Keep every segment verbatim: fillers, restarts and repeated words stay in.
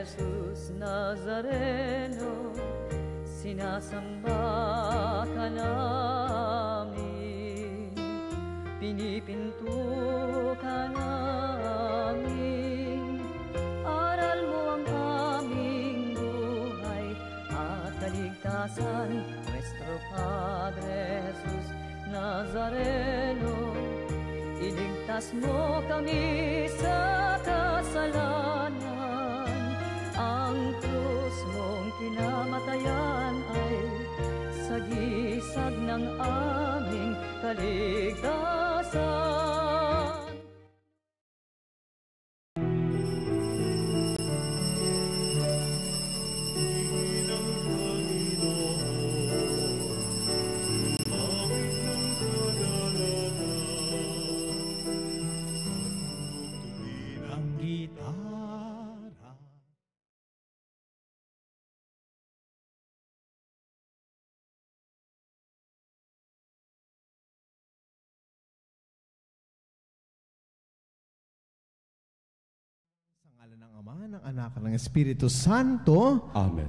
Jesus Nazareno, sinasamba ka namin, pinipinto ka namin. Aral mo ang aming buhay at kaligtasan, Nuestro Padre Jesus Nazareno. Iligtas mo kami sa kasalanan, ang krus mong kinamatayan ay sagisag ng aming kaligtasan. Ngalan ng Ama, ng Anak, ng Espiritu Santo. Amen.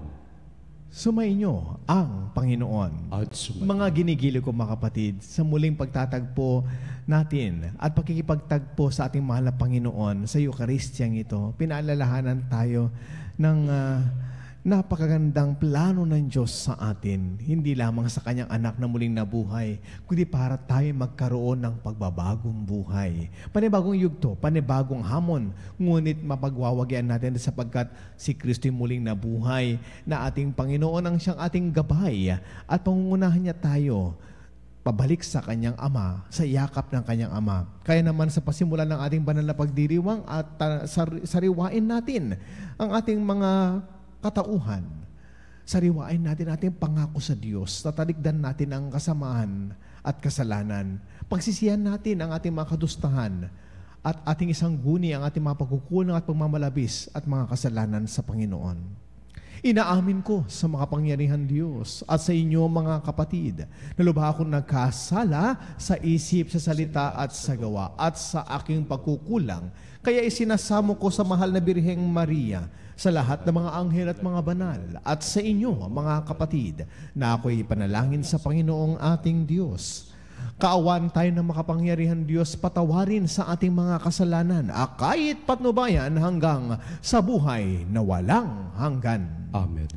Sumainyo ang Panginoon. At sumainyo. Mga ginigili ko mga kapatid, sa muling pagtatagpo natin at pakikipagtagpo sa ating mahal na Panginoon sa Eucharistiyang ito, pinaalalahanan tayo ng uh, napakagandang plano ng Diyos sa atin. Hindi lamang sa Kanyang anak na muling nabuhay, kundi para tayo magkaroon ng pagbabagong buhay. Panibagong yugto, panibagong hamon, ngunit mapagwawagyan natin sapagkat si Kristo'y muling nabuhay na ating Panginoon ang siyang ating gabay at pangungunahan niya tayo pabalik sa Kanyang Ama, sa yakap ng Kanyang Ama. Kaya naman sa pasimulan ng ating banal na pagdiriwang at uh, sar- sariwain natin ang ating mga katauhan, sariwain natin ating pangako sa Diyos, tatalikdan natin ang kasamaan at kasalanan, pagsisihan natin ang ating mga kadustahan, at ating isang guni ang ating mga pagkukulang at pagmamalabis at mga kasalanan sa Panginoon. Inaamin ko sa makapangyarihan Diyos at sa inyo mga kapatid, na lubha akong nagkasala sa isip, sa salita at sa gawa at sa aking pagkukulang. Kaya isinasamo ko sa mahal na Birheng Maria, sa lahat ng mga anghel at mga banal, at sa inyo mga kapatid, na ako'y panalangin sa Panginoong ating Diyos. Kaawan tayo ng makapangyarihan Diyos, patawarin sa ating mga kasalanan, kahit patnubayan hanggang sa buhay na walang hanggan. Amen.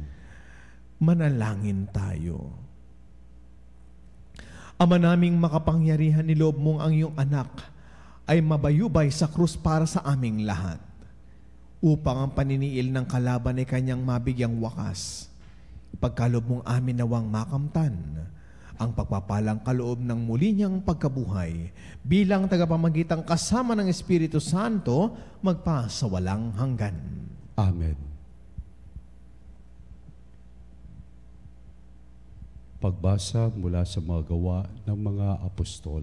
Manalangin tayo. Ama naming makapangyarihan, niloob mong ang iyong anak ay mabayubay sa krus para sa aming lahat, upang ang paniniil ng kalaban ay kanyang mabigyang wakas. Pagkalob mong amin nawang makamtan ang pagpapalang kaloob ng muli niyang pagkabuhay bilang tagapamagitang kasama ng Espiritu Santo magpa sa walang hanggan. Amen. Pagbasa mula sa mga gawa ng mga apostol.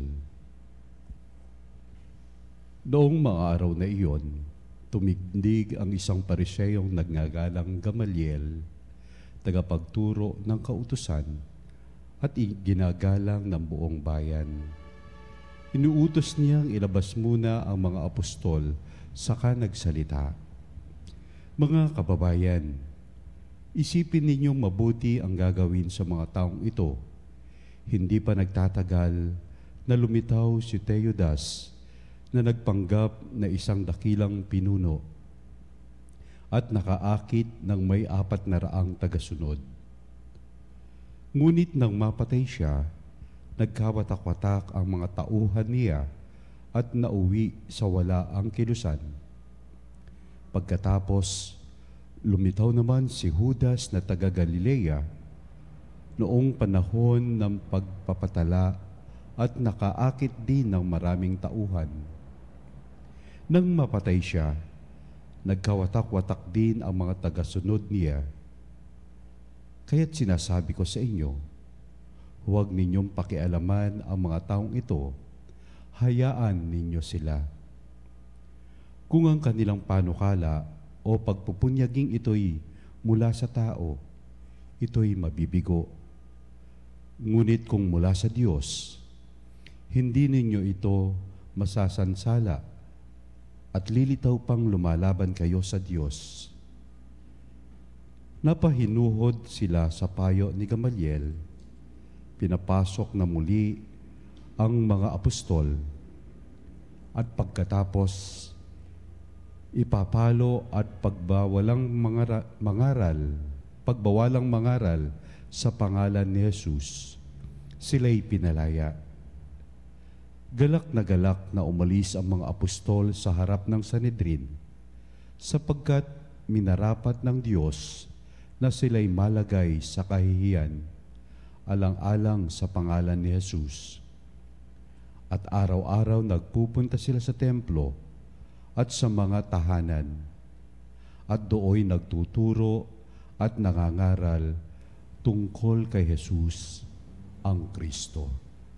Noong mga araw na iyon, tumindig ang isang pariseyong nagngangalang Gamaliel, tagapagturo ng kautusan at ginagalang ng buong bayan. Inuutos niyang ilabas muna ang mga apostol saka nagsalita. Mga kababayan, isipin ninyong mabuti ang gagawin sa mga taong ito. Hindi pa nagtatagal na lumitaw si Teudas na nagpanggap na isang dakilang pinuno at nakaakit ng may apat na raang tagasunod. Ngunit nang mapatay siya, nagkawatak-watak ang mga tauhan niya at nauwi sa wala ang kilusan. Pagkatapos, lumitaw naman si Judas na taga-Galilea noong panahon ng pagpapatala at nakaakit din ng maraming tauhan. Nang mapatay siya, nagkawatak-watak din ang mga tagasunod niya. Kaya't sinasabi ko sa inyo, huwag ninyong pakialaman ang mga taong ito, hayaan ninyo sila. Kung ang kanilang panukala o pagpupunyaging ito'y mula sa tao, ito'y mabibigo. Ngunit kung mula sa Diyos, hindi ninyo ito masasansala at lilitaw pang lumalaban kayo sa Diyos. Napahinuhod sila sa payo ni Gamaliel, pinapasok na muli ang mga apostol, at pagkatapos ipapalo at pagbawalang mangara, mangaral, pagbawalang mangaral sa pangalan ni Jesus, sila'y pinalaya. Galak na galak na umalis ang mga apostol sa harap ng Sanhedrin, sapagkat minarapat ng Diyos na sila'y malagay sa kahihiyan, alang-alang sa pangalan ni Jesus. At araw-araw nagpupunta sila sa templo at sa mga tahanan, at dooy nagtuturo at nangangaral tungkol kay Jesus ang Kristo.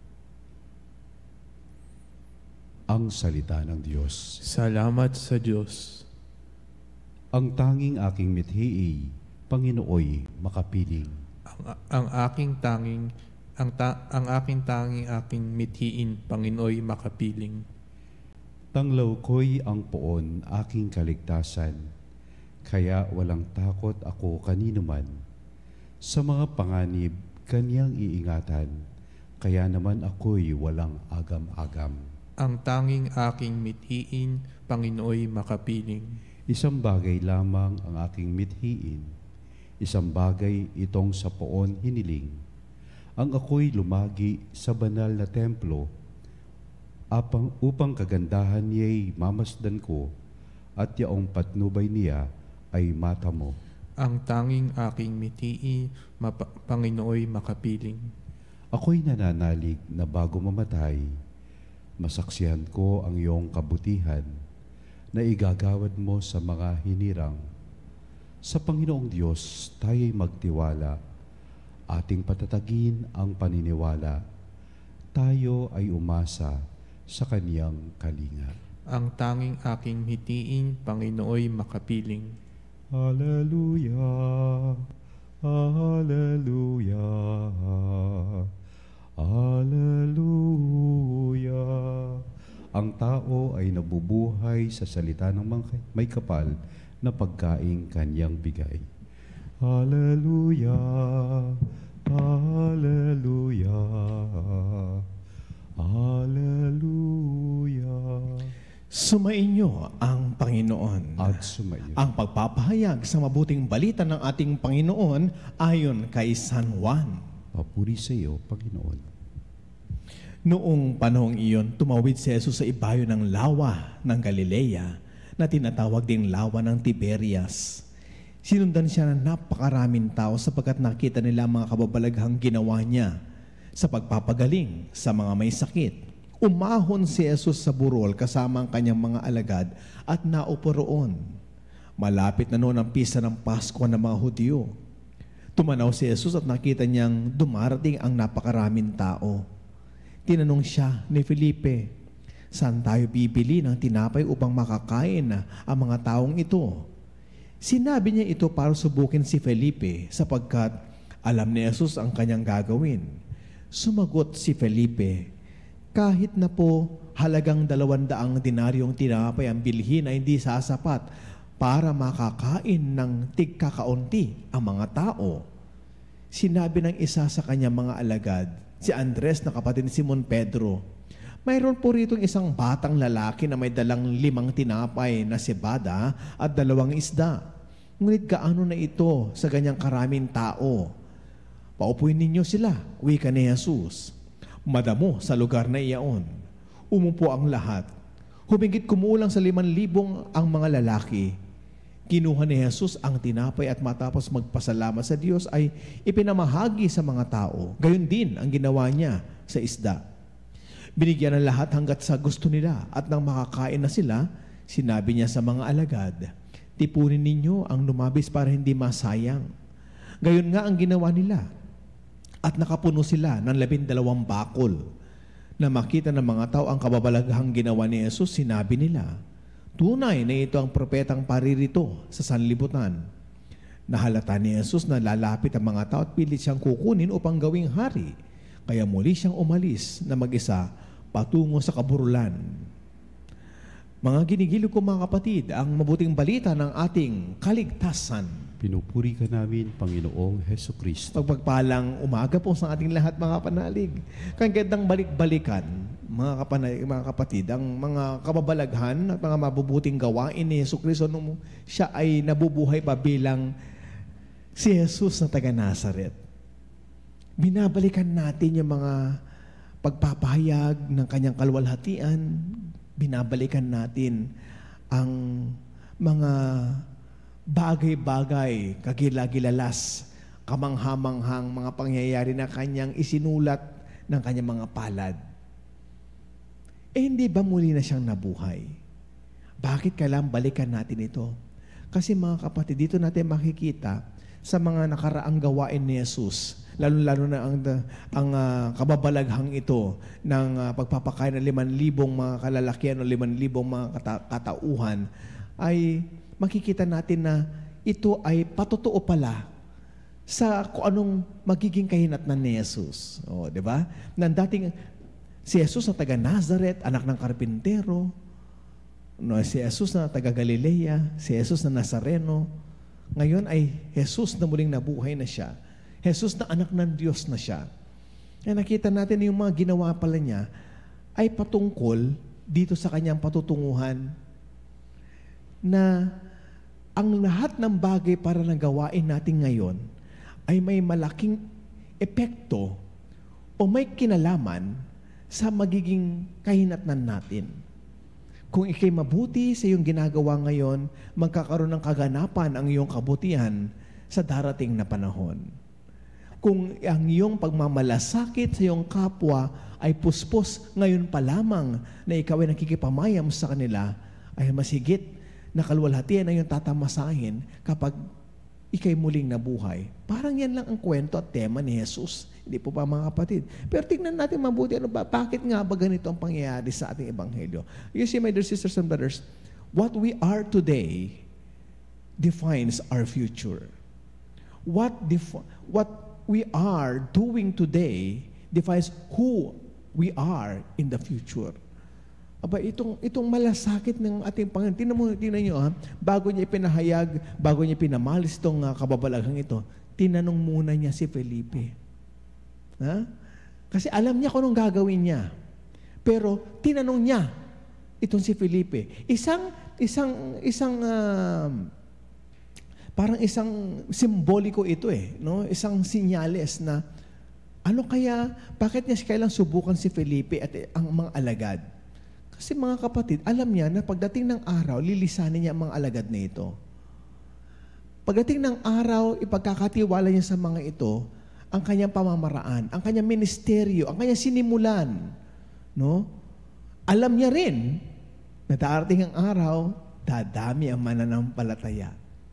Ang salita ng Diyos. Salamat sa Diyos. Ang tanging aking mithi, Panginooy makapiling. Ang, ang aking tanging ang, ta, ang aking tanging aking mithiin, Panginooy makapiling. Tanglaw ko'y ang poon aking kaligtasan, kaya walang takot ako kanino man. Sa mga panganib, kanyang iingatan, kaya naman ako'y walang agam-agam. Ang tanging aking mithiin, Panginooy makapiling. Isang bagay lamang ang aking mithiin, isang bagay itong sa poon hiniling. Ang ako'y lumagi sa banal na templo, apang upang kagandahan niya'y mamasdan ko, at yaong patnubay niya ay mata mo. Ang tanging aking mithiin, mapa, Panginooy makapiling. Ako'y nananalig na bago mamatay, masaksihan ko ang iyong kabutihan na igagawad mo sa mga hinirang. Sa Panginoong Diyos, tayo'y magtiwala, ating patatagin ang paniniwala. Tayo ay umasa sa Kaniyang kalinga. Ang tanging aking mithiin, Panginooy makapiling. Hallelujah, Hallelujah, Hallelujah. Ang tao ay nabubuhay sa salita ng may kapal na pagkaing kanyang bigay. Hallelujah, Hallelujah, Hallelujah. Sumainyo ang Panginoon. At sumayo. Ang pagpapahayag sa mabuting balita ng ating Panginoon ayon kay San Juan. Papuri sa iyo, Panginoon. Noong panahong iyon, tumawid si Jesus sa ibayo ng lawa ng Galilea na tinatawag ding lawa ng Tiberias. Sinundan siya ng napakaraming tao sapagkat nakita nila ang mga kababalaghang ginawa niya sa pagpapagaling sa mga may sakit. Umahon si Jesus sa burol kasama ang kanyang mga alagad at naupo roon. Malapit na noon ang pista ng Pasko ng mga Hudyo. Tumanaw si Jesus at nakita niyang dumarating ang napakaraming tao. Tinanong siya ni Felipe, saan tayo bibili ng tinapay upang makakain na ang mga taong ito? Sinabi niya ito para subukin si Felipe sapagkat alam ni Jesus ang kanyang gagawin. Sumagot si Felipe, kahit na po halagang dalawandaang dinaryong tinapay ang bilhin ay hindi sasapat para makakain ng tigkakaunti ang mga tao. Sinabi ng isa sa kanyang mga alagad, si Andres na kapatid ni Simon Pedro, mayroon po rito isang batang lalaki na may dalang limang tinapay na cebada at dalawang isda. Ngunit gaano na ito sa ganyang karaming tao? Paupuin ninyo sila, wika ni Jesus. Madamo sa lugar na iyaon. Umupo ang lahat. Humigit kumulang sa liman libong ang mga lalaki. Kinuha ni Jesus ang tinapay at matapos magpasalamat sa Diyos ay ipinamahagi sa mga tao. Gayon din ang ginawa niya sa isda. Binigyan ng lahat hanggat sa gusto nila at nang makakain na sila, sinabi niya sa mga alagad, tipunin ninyo ang lumabis para hindi masayang. Gayon nga ang ginawa nila. At nakapuno sila ng labindalawang bakol. Na makita ng mga tao ang kababalaghang ginawa ni Jesus, sinabi nila, tunay na ito ang propetang paririto sa sanlibutan. Nahalata ni Jesus na lalapit ang mga tao at pilit siyang kukunin upang gawing hari. Kaya muli siyang umalis na mag-isa patungo sa kaburulan. Mga ginigiliw ko mga kapatid, ang mabuting balita ng ating kaligtasan. Pinupuri ka namin, Panginoong Heso Kristo. Pagpagpalang umaga po sa ating lahat, mga kapanalig. Kagandang balik-balikan, mga kapanalig, mga kapatid, ang mga kababalaghan at mga mabubuting gawain ni Heso Kristo nung siya ay nabubuhay pa bilang si Jesus na taga Nazaret. Binabalikan natin yung mga pagpapahayag ng kanyang kalwalhatian. Binabalikan natin ang mga bagay-bagay, kagilagilalas, kamanghamanghang mga pangyayari na kanyang isinulat ng kanyang mga palad. Eh hindi ba muli na siyang nabuhay? Bakit kailangan balikan natin ito? Kasi mga kapatid, dito natin makikita sa mga nakaraang gawain ni Jesus, lalo-lalo na ang, ang uh, kababalaghang ito ng uh, pagpapakain ng liman libong mga kalalakihan o liman libong mga kata- katauhan, ay makikita natin na ito ay patotoo pala sa kung anong magiging kahinatnan ni Jesus. O, di ba? Nang dating si Jesus na taga Nazaret, anak ng karpintero, no, si Jesus na taga Galilea, si Jesus na Nazareno, ngayon ay Jesus na muling nabuhay na siya. Jesus na anak ng Diyos na siya. Kaya nakita natin yung mga ginawa pala niya ay patungkol dito sa kanyang patutunguhan na ang lahat ng bagay para na gawain natin ngayon ay may malaking epekto o may kinalaman sa magiging kahinatnan natin. Kung ikay mabuti sa iyong ginagawa ngayon, magkakaroon ng kaganapan ang iyong kabutihan sa darating na panahon. Kung ang iyong pagmamalasakit sa iyong kapwa ay puspos ngayon pa lamang na ikaw ay nakikipamayam sa kanila, ay mas higit na kalwalhatian na iyong tatamasahin kapag ikay muling nabuhay. Parang yan lang ang kwento at tema ni Jesus. Hindi po ba, mga kapatid? Pero tignan natin mabuti, ano ba? Bakit nga ba ganito ang pangyayari sa ating ebanghelyo? You see, my dear sisters and brothers, what we are today defines our future. What def- what we are doing today defines who we are in the future. Aba, itong, itong malasakit ng ating Panginoon, tinan mo, tinan nyo, ha? Bago niya ipinahayag, bago niya pinamalis itong uh, kababalaghang ito, tinanong muna niya si Felipe. Ha? Kasi alam niya kung anong gagawin niya. Pero tinanong niya itong si Felipe. Isang, isang, isang, uh, parang isang simboliko ito eh, no? Isang sinyales na, ano kaya, bakit niya kailang subukan si Felipe at ang mga alagad? Kasi mga kapatid, alam niya na pagdating ng araw, lilisanin niya ang mga alagad na ito. Pagdating ng araw, ipagkakatiwala niya sa mga ito ang kanyang pamamaraan, ang kanyang ministeryo, ang kanyang sinimulan. No? Alam niya rin na darating ang araw, dadami ang mananampalataya.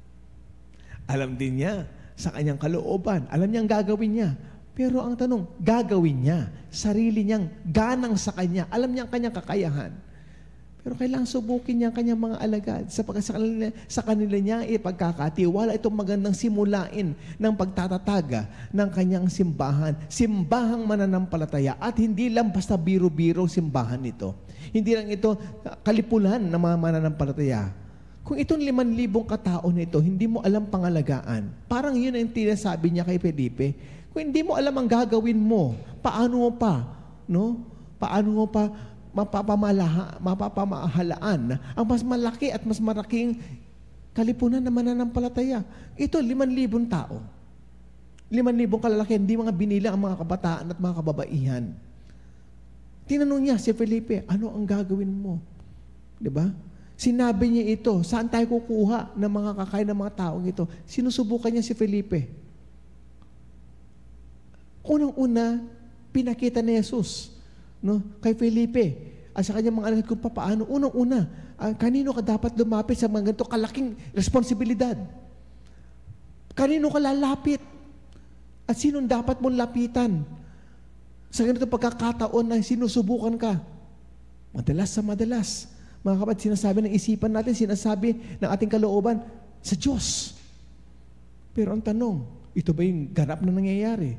Alam din niya sa kanyang kalooban, alam niya ang gagawin niya. Pero ang tanong, gagawin niya, sarili niyang ganang sa kanya, alam niya ang kanyang kakayahan. Pero kailangan subukin niya ang kanyang mga alagad. Sa, sa, kanila, sa kanila niya ipagkakatiwala itong magandang simulain ng pagtatataga ng kanyang simbahan. Simbahang mananampalataya at hindi lang basta biro-biro simbahan ito. Hindi lang ito kalipulan ng mga mananampalataya. Kung itong liman libong katao na ito, hindi mo alam pangalagaan. Parang yun ang tinasabi niya kay Felipe. Kung hindi mo alam ang gagawin mo, paano mo pa, no? Paano mo pa mapapamalaha, mapapamahalaan ang mas malaki at mas malaking kalipunan na mananampalataya? Ito, liman libong tao. Liman libong kalalaki, hindi mga binila ang mga kabataan at mga kababaihan. Tinanong niya si Felipe, ano ang gagawin mo? Diba? Sinabi niya ito, saan tayo kukuha ng mga kakain ng mga taong ito? Sinusubukan niya si Felipe. Unang-una, pinakita ni Jesus, no, kay Felipe at sa kanyang mga alagad kung paano. Unang-una, uh, kanino ka dapat lumapit sa mga ganito kalaking responsibilidad? Kanino ka lalapit? At sinong dapat mong lapitan? Sa ganito pagkakataon na sinusubukan ka. Madalas sa madalas, mga kapatid, sinasabi ng isipan natin, sinasabi ng ating kalooban, sa Diyos. Pero ang tanong, ito ba yung ganap na nangyayari?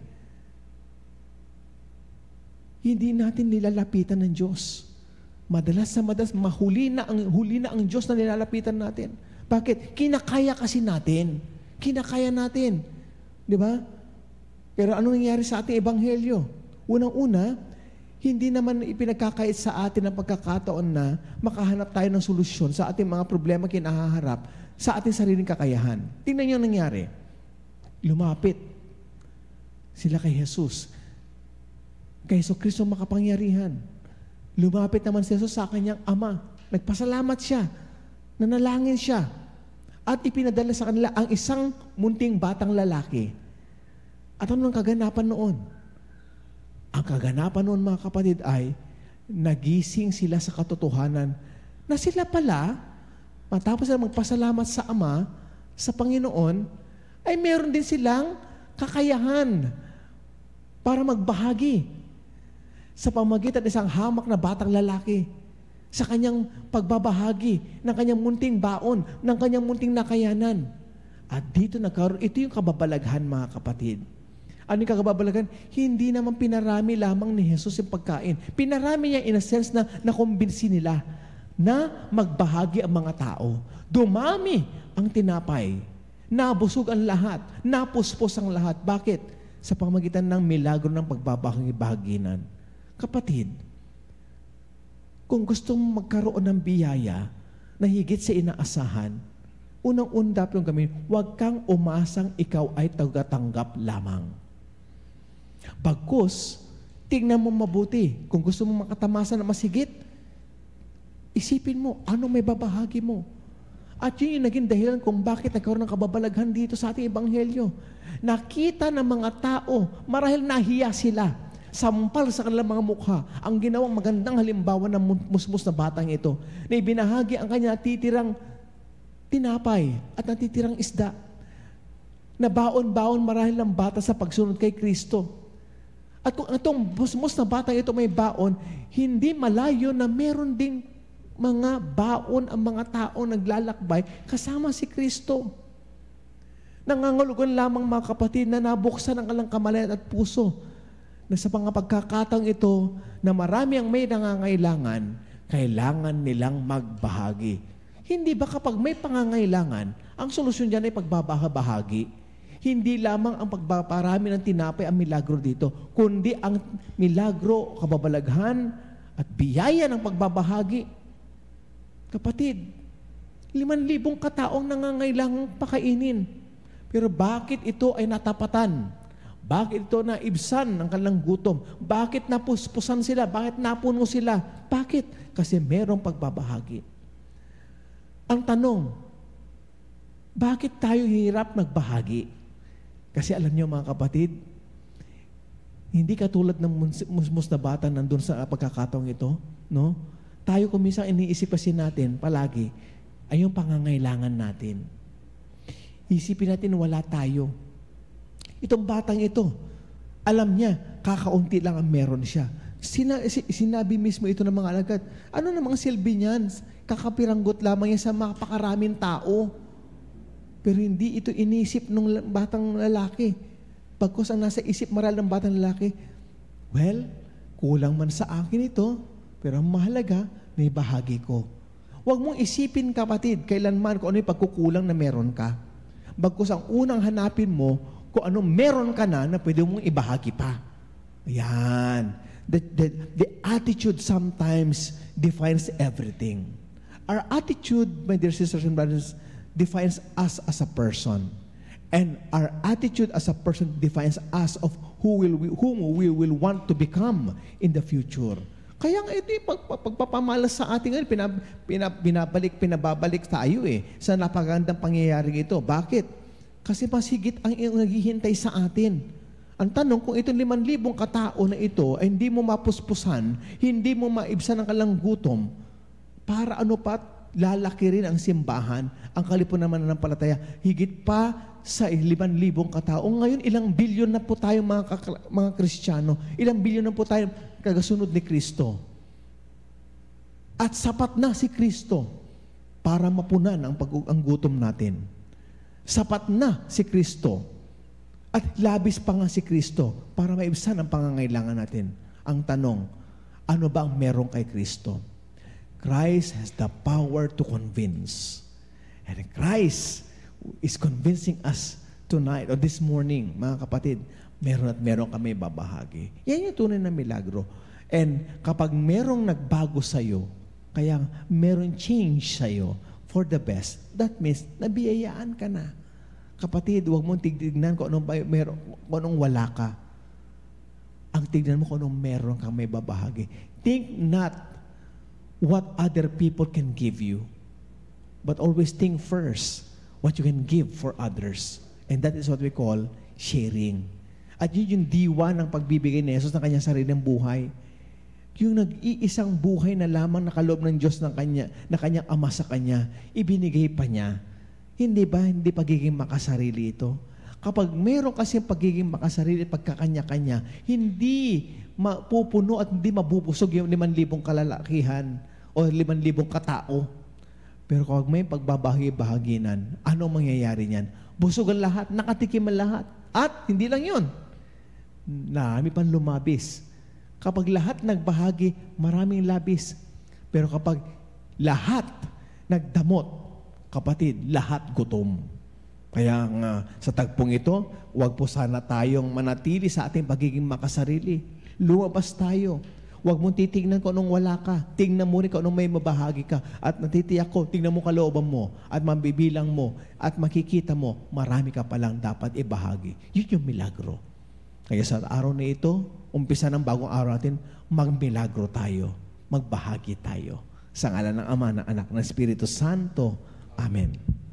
Hindi natin nilalapitan ng Diyos. Madalas sa madalas, mahuli na ang, huli na ang Diyos na nilalapitan natin. Bakit? Kinakaya kasi natin. Kinakaya natin. Di ba? Pero ano nangyari sa ating ebanghelyo? Unang-una, hindi naman ipinagkakait sa atin ang pagkakataon na makahanap tayo ng solusyon sa ating mga problema kinahaharap sa ating sariling kakayahan. Tingnan niyo ang nangyari. Lumapit sila kay Jesus. Kay Jesucristo makapangyarihan. Lumapit naman si Jesus sa kanyang ama. Nagpasalamat siya. Nanalangin siya. At ipinadala sa kanila ang isang munting batang lalaki. At ano ang kaganapan noon? Ang kaganapan noon, mga kapatid, ay nagising sila sa katotohanan na sila pala, matapos sila magpasalamat sa Ama, sa Panginoon, ay meron din silang kakayahan para magbahagi sa pamagitan ng isang hamak na batang lalaki sa kanyang pagbabahagi ng kanyang munting baon, ng kanyang munting nakayanan. At dito nagkaroon, ito yung kababalaghan, mga kapatid. Ano yung kababalaghan? Hindi naman pinarami lamang ni Jesus yung pagkain. Pinarami niya in a sense na nakumbinsi nila na magbahagi ang mga tao. Dumami ang tinapay. Nabusog ang lahat. Napuspos ang lahat. Bakit? Sa pamagitan ng milagro ng pagbabahaginan. Kapatid, kung gusto mong magkaroon ng biyaya na higit sa inaasahan, unang-una dapat yung gawin, huwag kang umasang ikaw ay tagatanggap lamang. Bagkus, tingnan mo mabuti. Kung gusto mo makatamasa na masigit, isipin mo, ano may babahagi mo? At yun yung naging dahilan kung bakit nagkaroon ng kababalaghan dito sa ating ebanghelyo. Nakita ng mga tao, marahil nahiya sila, sampal sa kanilang mga mukha, ang ginawang magandang halimbawa ng musmus na batang ito, na ibinahagi ang kanya natitirang tinapay at natitirang isda, na baon-baon marahil ng bata sa pagsunod kay Kristo. At kung itong musmus na batang ito may baon, hindi malayo na meron ding mga baon ang mga tao naglalakbay kasama si Kristo. Nangangulugan lamang, mga kapatid, na nabuksan ang kalang kamalayan at puso na sa mga pagkakataong ito na marami ang may nangangailangan, kailangan nilang magbahagi. Hindi ba kapag may pangangailangan, ang solusyon dyan ay pagbabahagi? Hindi lamang ang pagpaparami ng tinapay ang milagro dito, kundi ang milagro, kababalaghan at biyaya ng pagbabahagi. Kapatid, liman libong kataong nangangailangang pakainin. Pero bakit ito ay natapatan? Bakit ito naibsan ng kanilang gutom? Bakit napuspusan sila? Bakit napuno sila? Bakit? Kasi merong pagbabahagi. Ang tanong, bakit tayo hirap magbahagi? Kasi alam niyo, mga kapatid, hindi katulad ng musmus na bata nandun sa pagkakataong ito, no? Tayo kung minsan iniisip kasi natin palagi ay yung pangangailangan natin. Isipin natin wala tayo. Itong batang ito, alam niya, kakaunti lang ang meron siya. Sina, sinabi mismo ito ng mga alagad, ano na mga silbi niyan? Kakapiranggot lamang yan sa mapakaraming tao. Pero hindi ito inisip ng batang lalaki. Pagkos ang nasa isip maral ng batang lalaki, well, kulang man sa akin ito, pero ang mahalaga, may bahagi ko. Huwag mong isipin, kapatid, kailanman kung ano yung pagkukulang na meron ka. Bagkus ang unang hanapin mo, kung ano meron ka na na pwede mong ibahagi pa. Ayan. The, the, the attitude sometimes defines everything. Our attitude, my dear sisters and brothers, defines us as a person. And our attitude as a person defines us of who will we, whom we will want to become in the future. Kaya nga ito yung pag, pag, pagpapamalas sa ating ngayon, pinab, pinab, binabalik, pinababalik tayo eh, sa napagandang pangyayari ito. Bakit? Kasi mas higit ang naghihintay sa atin. Ang tanong, kung itong liman libong katao na ito ay hindi mo mapuspusan, hindi mo maibsan ang kalang gutom, para ano pa, lalaki rin ang simbahan, ang kalipunan naman ng palataya, higit pa sa liman libong katao. Ngayon, ilang bilyon na po tayo mga, mga Kristiyano, ilang bilyon na po tayo kagasunod ni Kristo. At sapat na si Kristo para mapunan ang, pag ang gutom natin. Sapat na si Kristo. At labis pa nga si Kristo para maibsan ang pangangailangan natin. Ang tanong, ano ba ang meron kay Kristo? Christ has the power to convince. And Christ is convincing us tonight or this morning, mga kapatid, meron at meron kami babahagi. Yan yung tunay na milagro. And kapag merong nagbago sa'yo, kaya meron change sa'yo for the best, that means nabiyayaan ka na. Kapatid, huwag mong tignan kung anong, meron, kung anong wala ka. Ang tignan mo kung anong meron kang may babahagi. Think not what other people can give you, but always think first what you can give for others. And that is what we call sharing. At yun yung diwa ng pagbibigay ni Jesus ng kanyang sariling buhay. Yung nag-iisang buhay na lamang nakaloob ng Diyos ng kanya, na kanyang ama sa kanya, ibinigay pa niya. Hindi ba, hindi pagiging makasarili ito? Kapag meron kasi pagiging makasarili, pagkakanya-kanya, hindi mapupuno at hindi mabubusog yung liman libong kalalakihan o liman libong katao. Pero kapag may pagbabahagi-bahaginan, ano mangyayari niyan? Busog ang lahat, nakatikim ang lahat. At hindi lang yun, marami pang lumabis. Kapag lahat nagbahagi, maraming labis. Pero kapag lahat nagdamot, kapatid, lahat gutom. Kaya nga, sa tagpong ito, huwag po sana tayong manatili sa ating pagiging makasarili. Lumabas tayo. Huwag mong titignan kung anong wala ka. Tingnan mo rin kung anong may mabahagi ka. At natitiyak ko, tingnan mo kalooban mo at mabibilang mo at makikita mo, marami ka palang dapat ibahagi. Yun yung milagro. Kaya sa araw na ito, umpisa ng bagong araw natin, magmilagro tayo. Magbahagi tayo. Sa ngalan ng Ama, ng Anak, ng Espiritu Santo. Amen.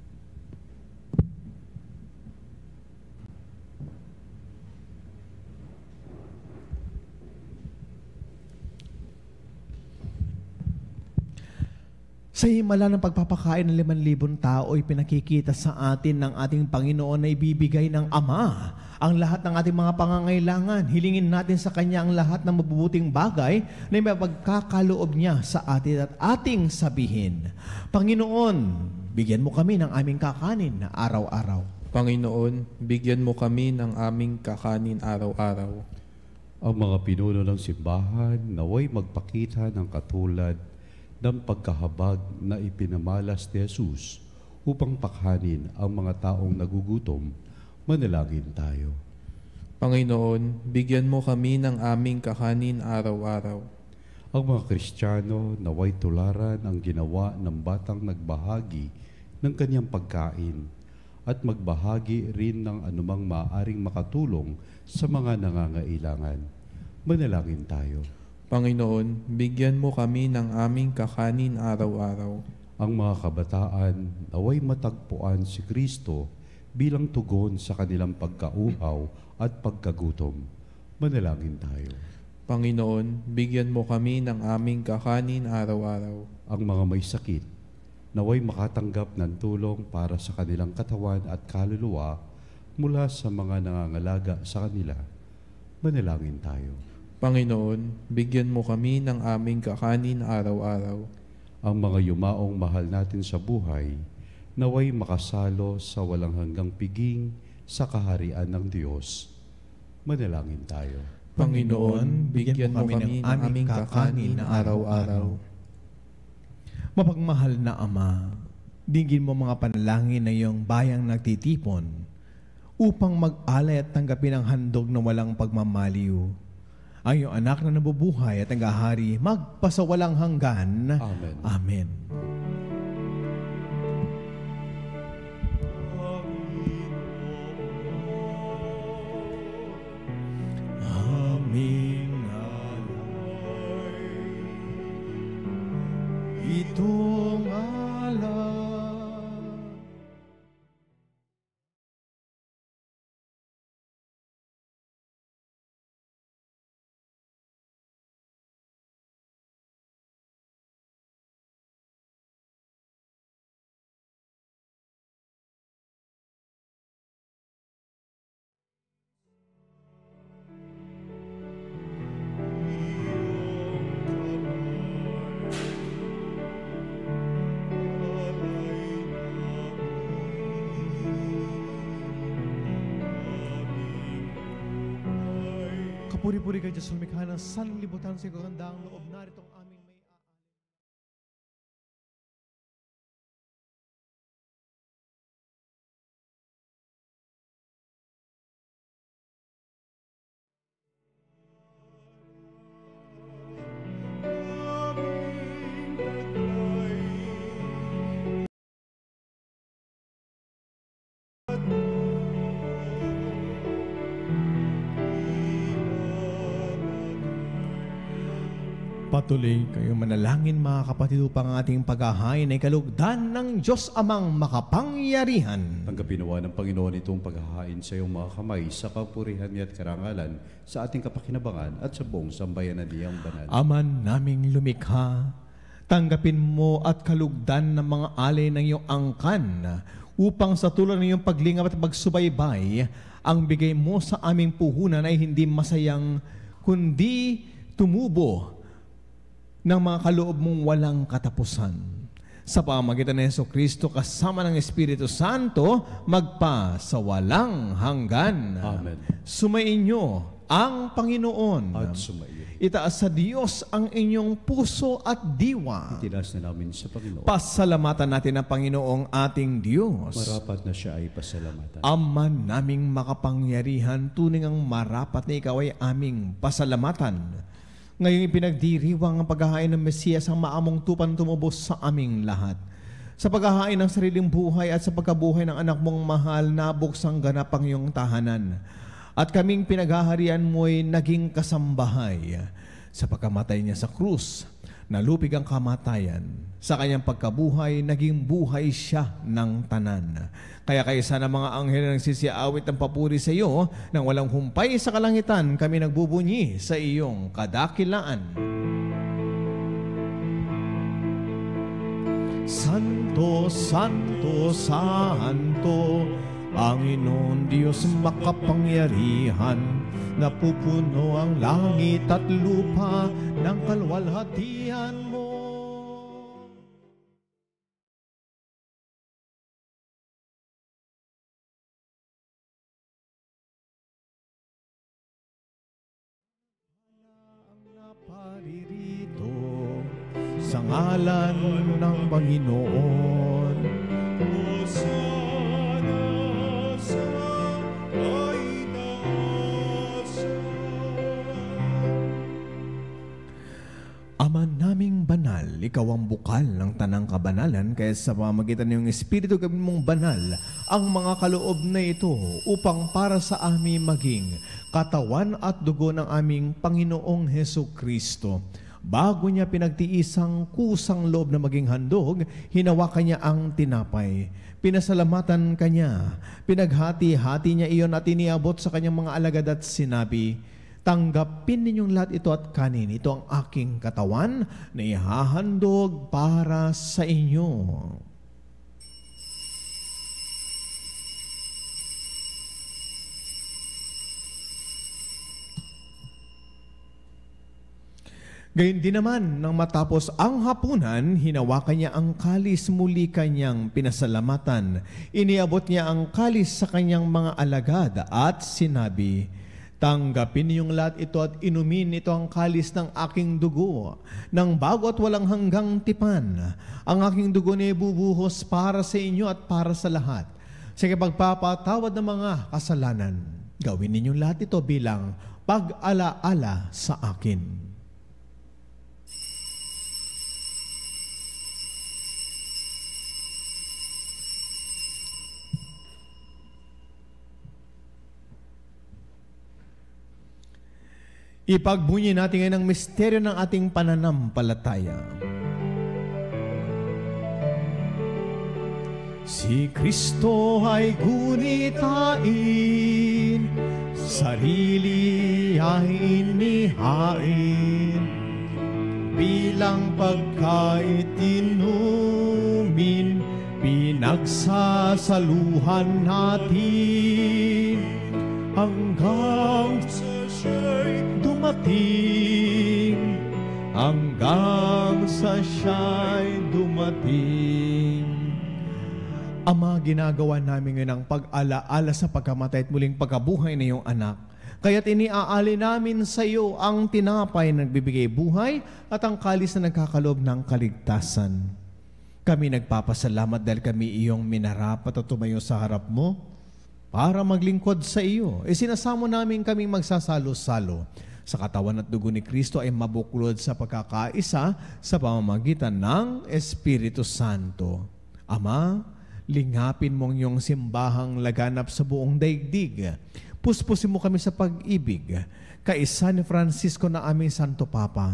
Sa himala ng pagpapakain ng liman libong tao ay pinakikita sa atin ng ating Panginoon na ibibigay ng Ama ang lahat ng ating mga pangangailangan. Hilingin natin sa Kanya ang lahat ng mabubuting bagay na may pagkakaloob niya sa atin at ating sabihin, Panginoon, bigyan mo kami ng aming kakanin na araw-araw. Panginoon, bigyan mo kami ng aming kakanin araw-araw. Ang mga pinuno ng simbahan naway magpakita ng katulad ng pagkahabag na ipinamalas ni Jesus upang pakhanin ang mga taong nagugutom. Manalangin tayo. Panginoon, bigyan mo kami ng aming kakanin araw-araw. Ang mga Kristiyano naway tularan ang ginawa ng batang nagbahagi ng kanyang pagkain at magbahagi rin ng anumang maaaring makatulong sa mga nangangailangan. Manalangin tayo. Panginoon, bigyan mo kami ng aming kakanin araw-araw. Ang mga kabataan naway matagpuan si Kristo bilang tugon sa kanilang pagkauhaw at pagkagutom. Manalangin tayo. Panginoon, bigyan mo kami ng aming kakanin araw-araw. Ang mga may sakit naway makatanggap ng tulong para sa kanilang katawan at kaluluwa mula sa mga nangangalaga sa kanila. Manalangin tayo. Panginoon, bigyan mo kami ng aming kakanin araw-araw. Ang mga yumaong mahal natin sa buhay, naway makasalo sa walang hanggang piging sa kaharian ng Diyos. Manalangin tayo. Panginoon, bigyan mo kami ng aming kakanin na araw-araw. Mapagmahal na Ama, dinggin mo mga panalangin na iyong bayang nagtitipon upang mag-alay at tanggapin ang handog na walang pagmamaliw. Ang iyong anak na nabubuhay at naghahari, magpasawalang hanggan. Amen. Amen. Amin. Itong alay. Kapuri-puri ka Diyos, lumikha ng sanlibutan sa kagandaang loob. Naritong aming Patuloy kayo manalangin mga kapatid upang ating paghahain ay kalugdan ng Diyos Amang makapangyarihan. Tanggapin nawa ng Panginoon itong paghahain sa iyong mga kamay sa kapurihan niya at karangalan sa ating kapakinabangan at sa buong sambayanan niyang banal. Aman naming lumikha, tanggapin mo at kalugdan ng mga alay ng iyong angkan upang sa tulong ng iyong paglingap at pagsubaybay, ang bigay mo sa aming puhunan ay hindi masayang kundi tumubo ng mga kaloob mong walang katapusan. Sa pamamagitan ng Jesucristo kasama ng Espiritu Santo, magpa sa walang hanggan. Amen. Sumainyo ang Panginoon. At sumaiyo. Itaas sa Diyos ang inyong puso at diwa. Itinas na namin sa Panginoon. Pasalamatan natin ang Panginoong ating Diyos. Marapat na siya ay pasalamatan. Ama naming makapangyarihan, tunay ang marapat na ikaw ay aming pasalamatan. Ngayong ipinagdiriwang ang paghahain ng Mesiyas ang maamong tupan tumubos sa aming lahat. Sa paghahain ng sariling buhay at sa pagkabuhay ng anak mong mahal, nabuksang ganap ang iyong tahanan. At kaming pinaghaharian mo'y naging kasambahay. Sa pagkamatay niya sa krus, nalupig ang kamatayan. Sa kanyang pagkabuhay, naging buhay siya ng tanan. Kaya kaysa ng mga anghel na nagsisiawit ng papuri sa iyo, nang walang humpay sa kalangitan, kami nagbubunyi sa iyong kadakilaan. Santo, Santo, Santo, Panginoon Diyos makapangyarihan, napupuno ang langit at lupa ng kalwalhatian mo. Naparirito sa ngalan ng Panginoon. Hosana sa kaitaasan. Ama naming banal, ikaw ang bukal ng tanang kabanalan, kaya sa pamamagitan ng Espiritu gawin mong banal ang mga kaloob na ito upang para sa amin maging katawan at dugo ng aming Panginoong Hesukristo. Bago niya pinagtiisang kusang loob na maging handog, hinawakan niya ang tinapay. Pinasalamatan kanya, pinaghati-hati niya iyon at iniabot sa kanyang mga alagad at sinabi, tanggapin ninyong lahat ito at kanin. Ito ang aking katawan na ihahandog para sa inyo. Gayun din naman, nang matapos ang hapunan, hinawakan niya ang kalis, muli kanyang pinasalamatan. Iniabot niya ang kalis sa kanyang mga alagad at sinabi, tanggapin niyong lahat ito at inumin, ito ang kalis ng aking dugo, ng bago at walang hanggang tipan. Ang aking dugo na ibubuhos para sa inyo at para sa lahat, sa pagpapatawad ng mga kasalanan. Gawin ninyong lahat ito bilang pag-alaala sa akin. Ipagbunyi natin ngayon ang misteryo ng ating pananampalataya. Si Kristo ay gunitain, sarili ay inihain, bilang pagkain inumin, pinagsasaluhan natin hanggang sa siya'y dumating, hanggang sa siya'y dumating. Ama, ginagawa namin ngayon ang pag-alaala sa pagkamatay at muling pagkabuhay na iyong anak. Kaya't iniaali namin sa iyo ang tinapay na nagbibigay buhay at ang kalis na nagkakaloob ng kaligtasan. Kami nagpapasalamat dahil kami iyong minarapat at tumayo sa harap mo para maglingkod sa iyo. E sinasamo namin kaming magsasalo-salo sa katawan at dugo ni Kristo ay mabuklod sa pagkakaisa sa pamamagitan ng Espiritu Santo. Ama, lingapin mong iyong simbahang laganap sa buong daigdig. Puspusin mo kami sa pag-ibig. Kaisa ni Francisco na aming Santo Papa,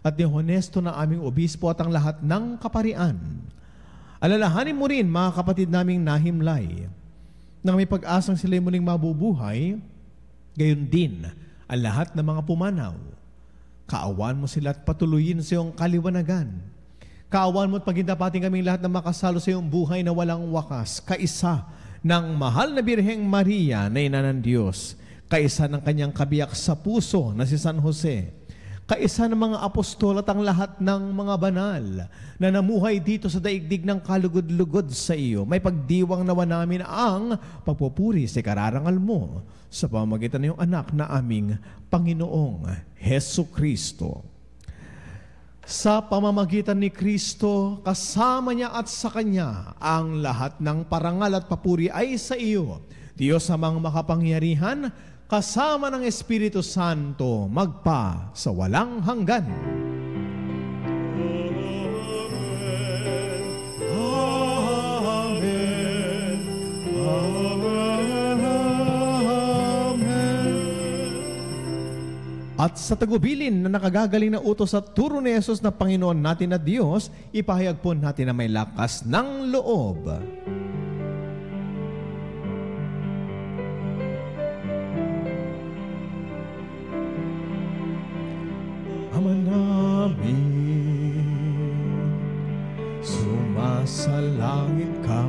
at ni Honesto na aming obispo at ang lahat ng kaparian. Alalahanin mo rin, mga kapatid naming nahimlay, nang may pag-asang sila'y muling mabubuhay, gayon din ang lahat ng mga pumanaw. Kaawan mo sila at patuloyin sa iyong kaliwanagan. Kaawan mo at pagindapatin kaming lahat na makasalo sa iyong buhay na walang wakas, kaisa ng mahal na Birheng Maria na ina ng Diyos, kaisa ng kanyang kabiyak sa puso na si San Jose, kaisa ng mga apostol at ang lahat ng mga banal na namuhay dito sa daigdig ng kalugod-lugod sa iyo. May pagdiwang nawa namin ang pagpupuri sa kararangal mo sa pamamagitan ng iyong anak na aming Panginoong Hesu Kristo. Sa pamamagitan ni Kristo, kasama niya at sa Kanya, ang lahat ng parangal at papuri ay sa iyo, Diyos amang makapangyarihan, kasama ng Espiritu Santo, magpa sa walang hanggan. Amen. Amen. Amen. At sa tagubilin na nakagagaling na utos at turo ni Jesus na Panginoon natin na Diyos, ipahayag po natin na may lakas ng loob. Ama namin, sumasalangit ka,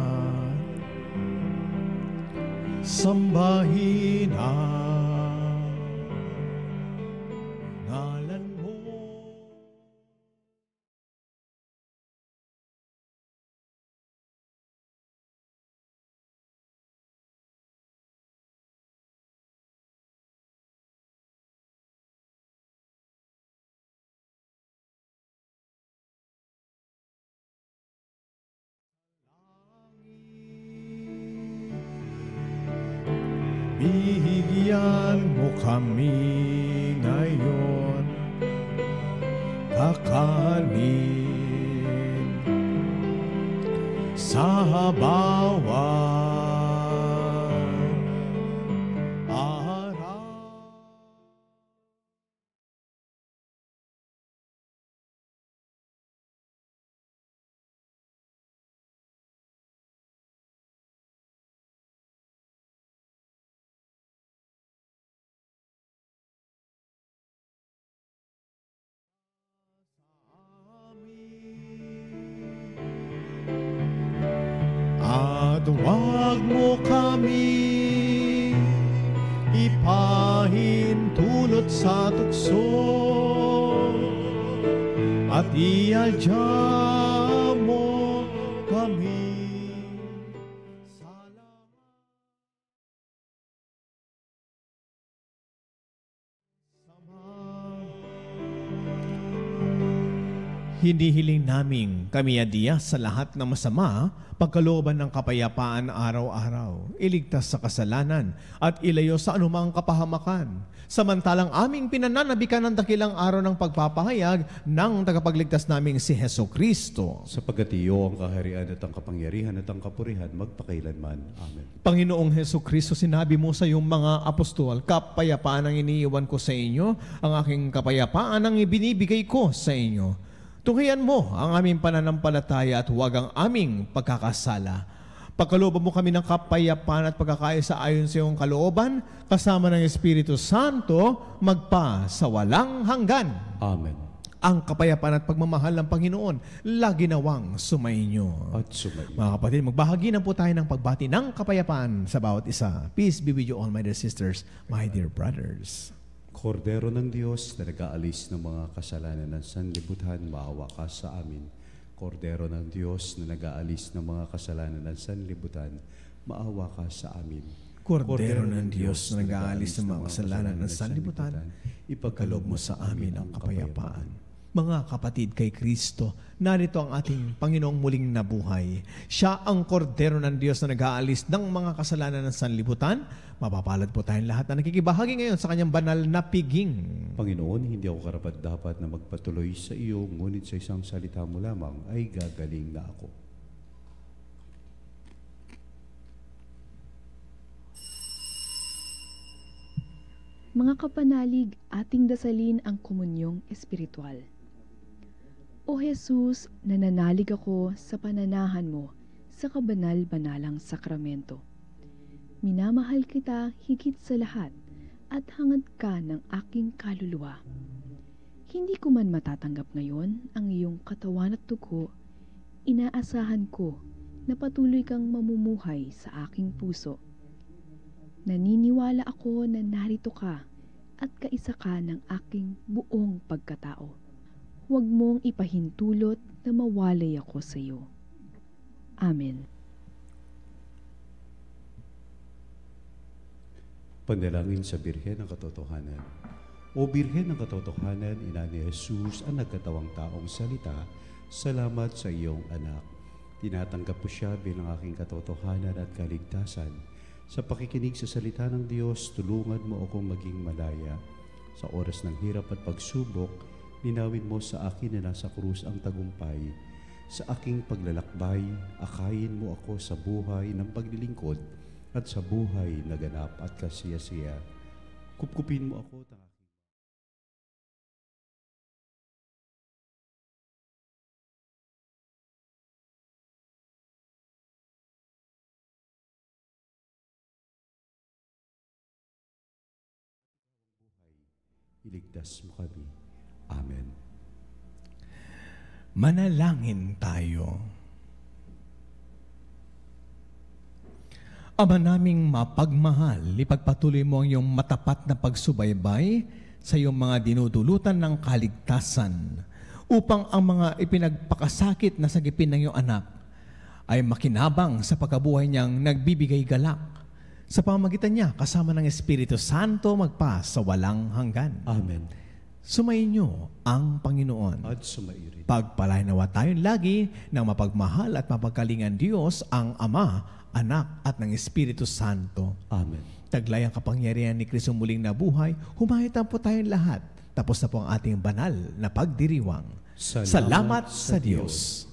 sambahin ang ngalan mo. Bigyan mo kami ngayon kakanin sa bawat araw. At huwag mo kami ipahintulot sa tukso at iadya mo kami sa lahat. Hinihiling naming kami adiya sa lahat ng masama, pagkalooban ng kapayapaan araw-araw, iligtas sa kasalanan at ilayo sa anumang kapahamakan. Samantalang aming pinananabikan ng dakilang araw ng pagpapahayag ng tagapagligtas naming si Hesu Kristo. Sapagkat iyo ang kaharian at ang kapangyarihan at ang kapurihan magpakailanman. Amen. Panginoong Hesu Kristo, sinabi mo sa iyong mga apostol, kapayapaan ang iniiwan ko sa inyo, ang aking kapayapaan ang ibinibigay ko sa inyo. Tunghayan mo ang aming pananampalataya at huwag ang aming pagkakasala. Pagkalooban mo kami ng kapayapaan at pagkakaisa ayon sa iyong kalooban, kasama ng Espiritu Santo, magpa sa walang hanggan. Amen. Ang kapayapaan at pagmamahal ng Panginoon, lagi nawang sumainyo. At sumainyo. Mga kapatid, magbahagi na po tayo ng pagbati ng kapayapaan sa bawat isa. Peace be with you all, my dear sisters, my dear brothers. Kordero ng Diyos na nag-aalis ng mga kasalanan ng sanlibutan, maawa ka sa amin. Kordero ng Diyos na nag-aalis ng mga kasalanan ng sanlibutan, maawa ka sa amin. Kordero ng Diyos na nag-aalis ng mga kasalanan ng sanlibutan, ipagkaloob mo sa amin ang kapayapaan. Mga kapatid kay Kristo, narito ang ating Panginoong muling nabuhay. Siya ang kordero ng Diyos na nag-aalis ng mga kasalanan ng sanlibutan. Mapapalad po tayong lahat na nakikibahagi ngayon sa kanyang banal na piging. Panginoon, hindi ako karapat-dapat na magpatuloy sa iyo, ngunit sa isang salita mo lamang ay gagaling na ako. Mga kapanalig, ating dasalin ang komunyong espiritual. O Jesus, nananalig ako sa pananahan mo sa kabanal-banalang sakramento. Minamahal kita higit sa lahat at hangad ka ng aking kaluluwa. Hindi ko man matatanggap ngayon ang iyong katawan at dugo, inaasahan ko na patuloy kang mamumuhay sa aking puso. Naniniwala ako na narito ka at kaisa ka ng aking buong pagkatao. Huwag mong ipahintulot na mawalay ako sa iyo. Amen. Panalangin sa Birhen ng Katotohanan. O Birhen ng Katotohanan, Ina ni Jesus ang nagkatawang taong salita, salamat sa iyong anak. Tinatanggap ko siya bilang aking katotohanan at kaligtasan. Sa pakikinig sa salita ng Diyos, tulungan mo akong maging malaya. Sa oras ng hirap at pagsubok, linawin mo sa akin na nasa krus ang tagumpay. Sa aking paglalakbay, akayin mo ako sa buhay ng paglilingkod at sa buhay na ganap at kasiya-siya. Kupkupin mo ako ng aking iligtas mo kami. Amen. Manalangin tayo. Ama naming mapagmahal, ipagpatuloy mo ang iyong matapat na pagsubaybay sa iyong mga dinudulutan ng kaligtasan upang ang mga ipinagpakasakit na sagipin ng iyong anak ay makinabang sa pagkabuhay niyang nagbibigay galak. Sa pamamagitan niya, kasama ng Espiritu Santo, magpa sa walang hanggan. Amen. Sumainyo ang Panginoon. At sumairin. Pagpalain nawa tayong lagi ng mapagmahal at mapagkalingan Diyos, ang Ama, Anak at ng Espiritu Santo. Amen. Taglay ang kapangyarihan ni Kristo muling nabuhay, humahitan po tayong lahat. Tapos na po ang ating banal na pagdiriwang. Salamat, Salamat sa sa Diyos. Diyos.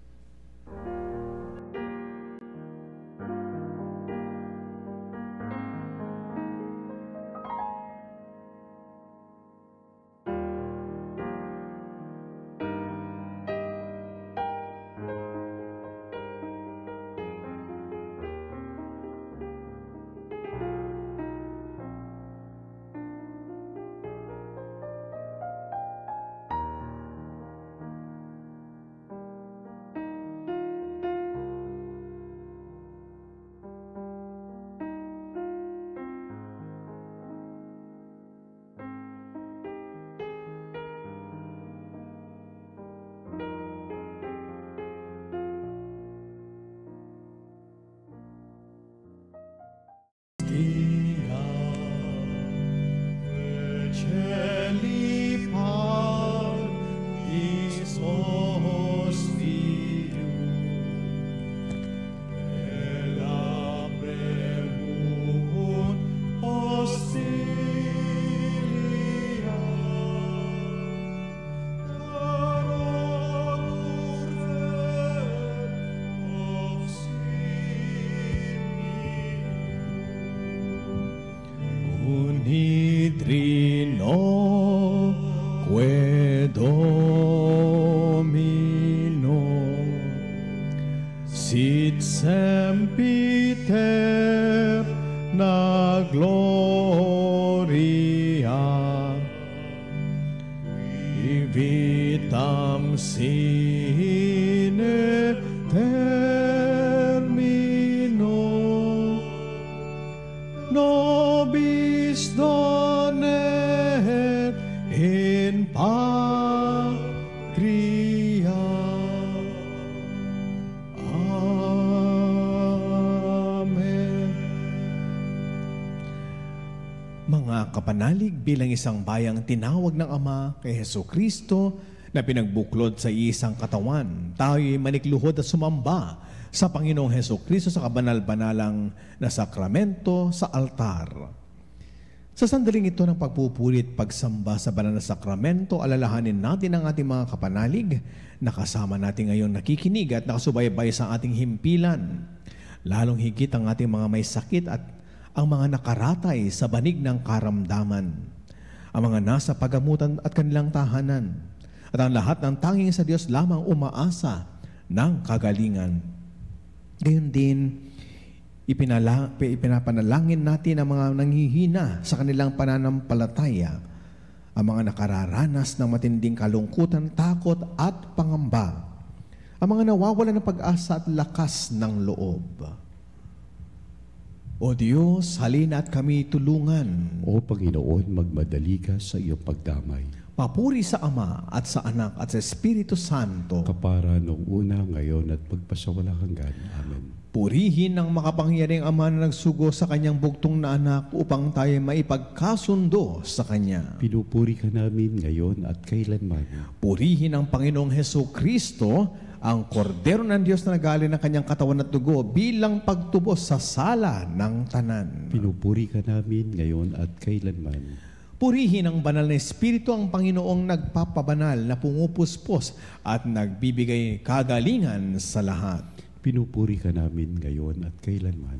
Trino que Domino sit sempiter na gloria vitam sine termino nobis donet in patria. Amen. Mga kapanalig, bilang isang bayang tinawag ng Ama kay Hesukristo na pinagbuklod sa isang katawan, tayo'y manikluhod at sumamba sa Panginoong Hesukristo sa kabanal-banalang na sakramento sa altar. Sa sandaling ito ng pagpupulit pagsamba sa banal na sakramento, alalahanin natin ang ating mga kapanalig na kasama natin ngayong nakikinig at nakasubaybay sa ating himpilan. Lalong higit ang ating mga may sakit at ang mga nakaratay sa banig ng karamdaman, ang mga nasa pagamutan at kanilang tahanan, at ang lahat ng tanging sa Diyos lamang umaasa ng kagalingan. Gayon din, ipinala, ipinapanalangin natin ang mga nanghihina sa kanilang pananampalataya, ang mga nakararanas ng matinding kalungkutan, takot at pangamba, ang mga nawawalan ng pag-asa at lakas ng loob. O Diyos, halina at kami tulungan. O Panginoon, magmadali ka sa iyong pagdamay. Papuri sa Ama at sa Anak at sa Espiritu Santo. Kapara nung una, ngayon at pagpasawalang hanggan. Amen. Purihin ng makapangyariang Ama na nagsugo sa kanyang bugtong na anak upang tayo maipagkasundo sa kanya. Pinupuri ka namin ngayon at kailanman. Purihin ang Panginoong Heso Kristo, ang kordero ng Diyos na nagaling ng kanyang katawan at dugo bilang pagtubos sa sala ng tanan. Pinupuri ka namin ngayon at kailanman. Purihin ang banal na Espiritu, ang Panginoong nagpapabanal na pumupuspos at nagbibigay kagalingan sa lahat. Pinupuri ka namin ngayon at kailanman.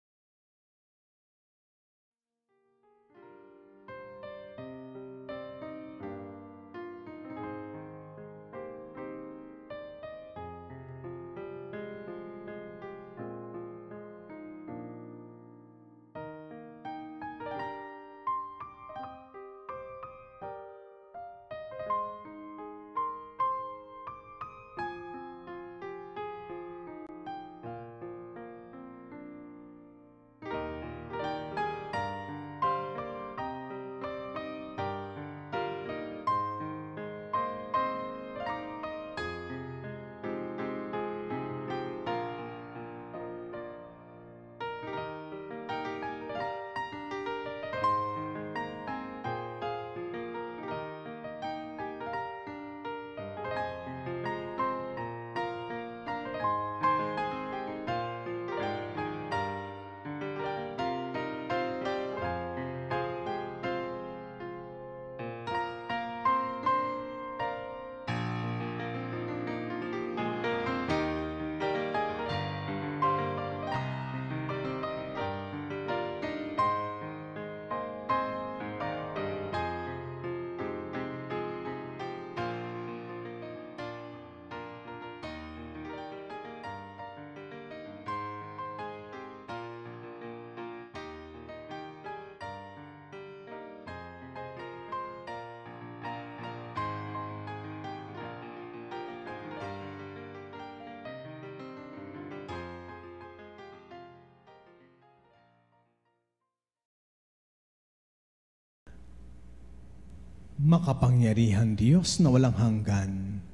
Makapangyarihan Diyos na walang hanggan,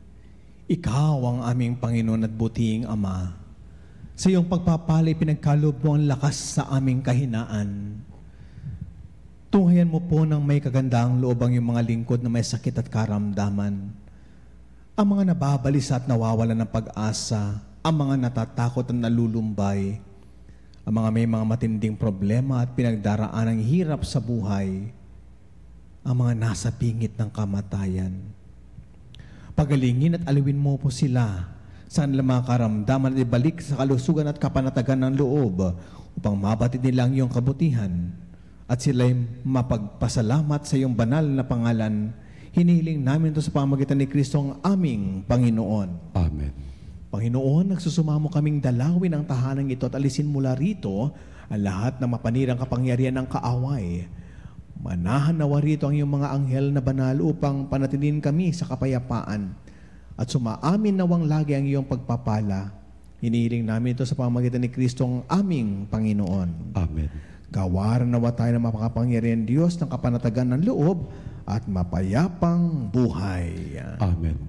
Ikaw ang aming Panginoon at butiing Ama. Sa iyong pagpapalay, pinagkaloob mo ang lakas sa aming kahinaan. Tunghayan mo po ng may kagandang loob ang iyong mga lingkod na may sakit at karamdaman. Ang mga nababalisa at nawawalan ng pag-asa, ang mga natatakot at nalulumbay, ang mga may mga matinding problema at pinagdaraan ng hirap sa buhay, ang mga nasa pingit ng kamatayan. Pagalingin at aliwin mo po sila sa kanilang mga karamdaman at ibalik sa kalusugan at kapanatagan ng loob upang mabatid nila ang iyong kabutihan at sila'y mapagpasalamat sa iyong banal na pangalan. Hinihiling namin ito sa pamamagitan ni Kristo ang aming Panginoon. Amen. Panginoon, nagsusumamo kaming dalawin ang tahanang ito at alisin mula rito ang lahat ng mapanirang kapangyarihan ng kaaway. Manahan nawa rito ang iyong mga anghel na banal upang panatinin kami sa kapayapaan at sumaamin nawang lagi ang iyong pagpapala. Hinihiling namin ito sa pamamagitan ni Kristo ang aming Panginoon. Amen. Gawaran nawa tayo ng mapakapangyarihan Diyos ng kapanatagan ng loob at mapayapang buhay. Amen.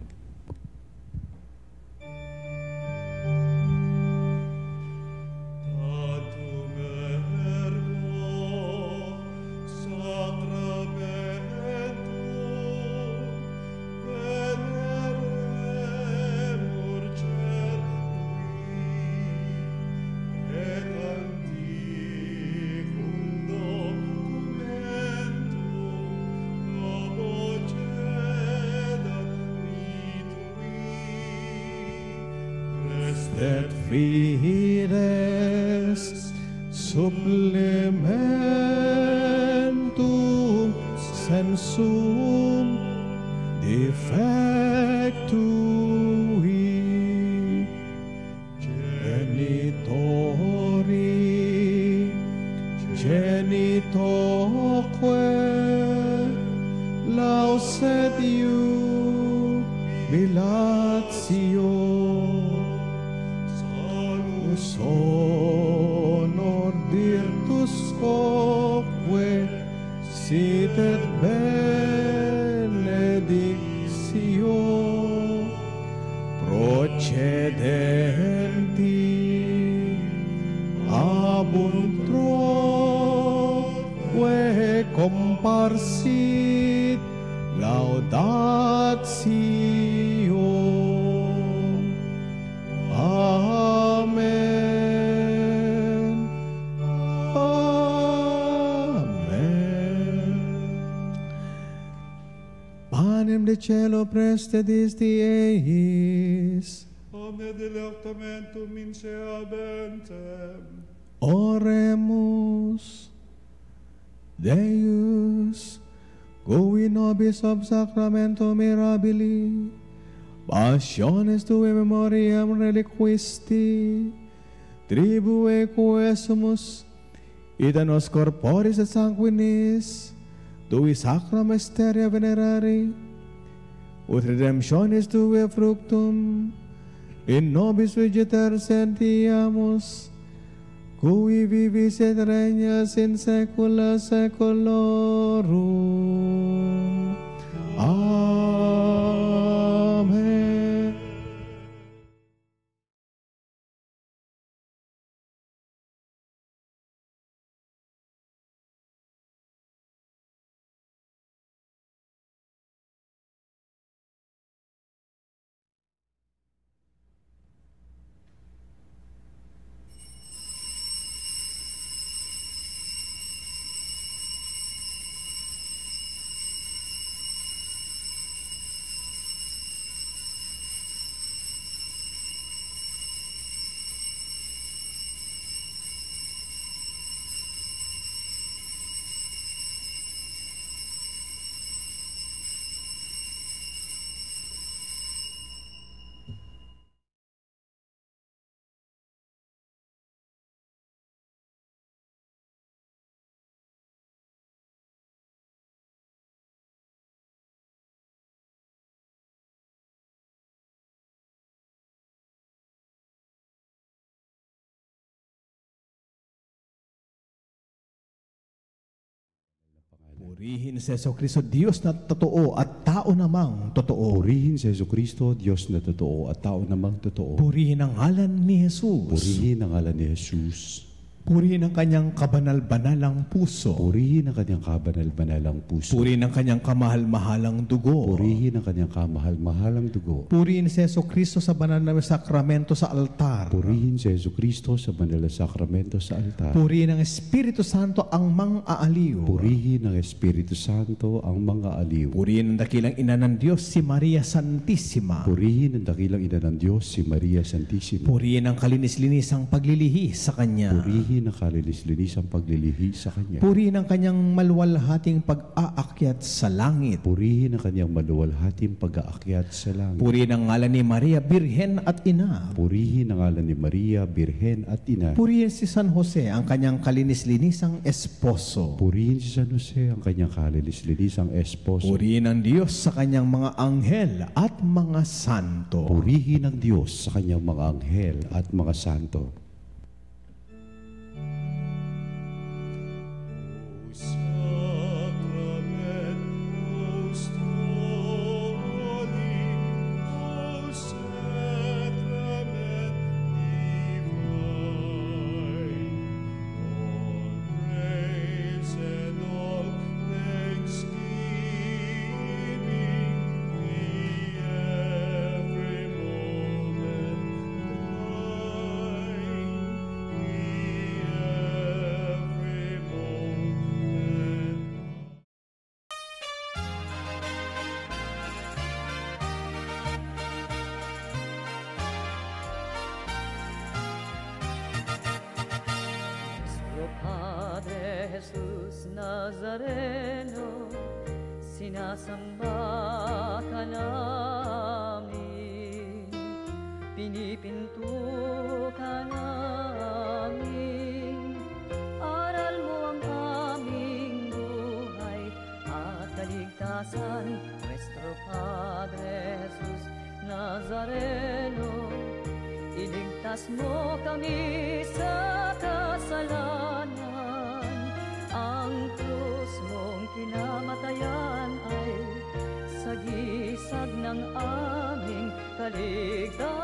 Et fides supplementum sum defectui genitori genitoque lauset iu milatio salus honor virtus quoque sit et benedictio procedenti abunt troque comparsit laudatio. Amen. Amen. Panem de cielo preste disti eis, omne delectamentum in se habentem. oremus. Deus, cui nobis ob sacramento mirabili, passiones tue memoriam reliquisti, tribue quesumus, ita nos corporis et sanguinis, tui sacra mysteria venerari, ut redemptionis tue fructum, in nobis vegetar sentiamus, cui vivis et regnas in saecula saeculorum. Amen. Purihin si Jesucristo, Diyos na totoo at tao namang totoo. Purihin si Jesucristo, Diyos na totoo at tao namang totoo. Purihin ang ngalan ni Jesus. Purihin ang ngalan ni Jesus. Purihin ang kanyang kabanal-banalang puso. Purihin ang kanyang kabanal-banalang puso. Purihin ang kanyang kamahal-mahalang dugo. Purihin ang kanyang kamahal-mahalang dugo. Purihin si Jesucristo sa banal na sakramento sa altar. Purihin si Jesucristo sa banal na sakramento sa altar. Purihin ang Espiritu Santo ang mang-aaliw. Purihin ang Espiritu Santo ang mga aliw. Purihin ang dakilang ina ng Diyos, si Maria Santissima. Purihin ang dakilang ina ng Diyos, si Maria Santissima. Purihin ang kalinis-linisang paglilihi sa Kanya. Purihin ang kalinis-linis ang paglilihi sa Kanya. Purihin ang Kanyang maluwalhating pag-aakyat sa langit. Purihin ang kanyang maluwalhating pag-aakyat sa langit. Purihin ang ngalan ni Maria, Birhen at Ina. Purihin ang ngalan ni Maria, Birhen at Ina. Purihin si San Jose, ang Kanyang kalinis-linisang esposo. Purihin si San Jose, ang kanyang kalinis-linisang esposo. Purihin ang Diyos sa Kanyang mga anghel at mga santo. Purihin ang Diyos sa kanyang mga anghel at mga santo. Nuestro Padre Jesús Nazareno, sinasamba ka namin, pinipinto ka namin. Aral mo ang aming buhay at kaligtasan, Nuestro Padre Jesus Nazareno. Iligtas mo kami sa kasalanan, ang krus mong kinamatayan ay sagisag ng aming kaligtasan.